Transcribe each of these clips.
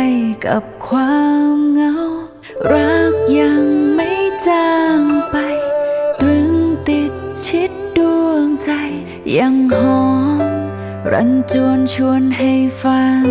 กับความเหงารักยังไม่จางไปตรึงติดชิดดวงใจยังหอมรันจวนชวนให้ฝัน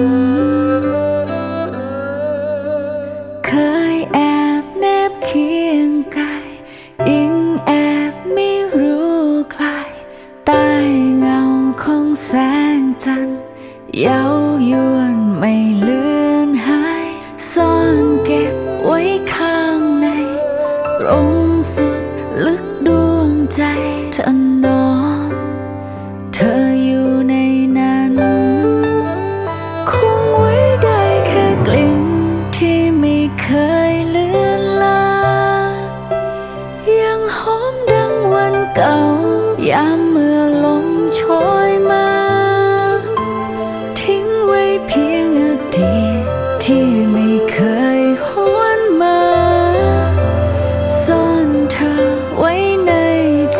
เคยแอบแนบเคียงกายอิงแอบไม่รู้ใครใต้เงาของแสงจันทร์เย้ายวนไม่เลือนหายซ่อนเก็บไว้ข้างในตรงสุดลึกดวงใจถนอมเธออยู่ในนั้นคงไว้ได้แค่กลิ่นที่ไม่เคยเลือนลางยังหอมดังวันเก่ายามเมื่อลมโชยมาทิ้งไว้เพียงอดีตที่ไม่เคยหวนมาซ่อนเธอไว้ในใจ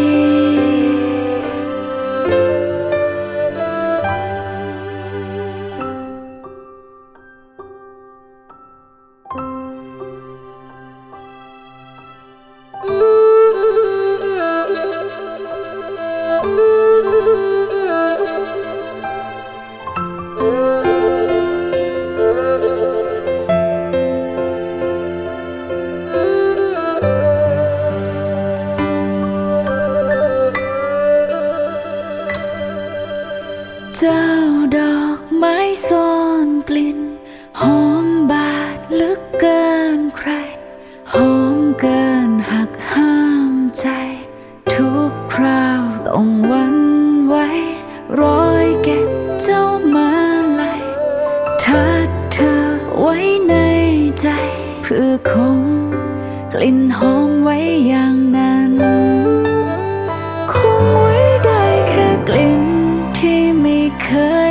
เจ้าดอกไม้ซ่อนกลิ่นหอมบาดลึกเกินใครหอมเกินหักห้ามใจทุกคราวต้องหวั่นไหวรอยเก็บเจ้ามาลัยทักเธอไว้ในใจเพื่อคงกลิ่นหอมไว้อย่างนั้นคงไว้ได้แค่กลิ่นที่ไม่เคย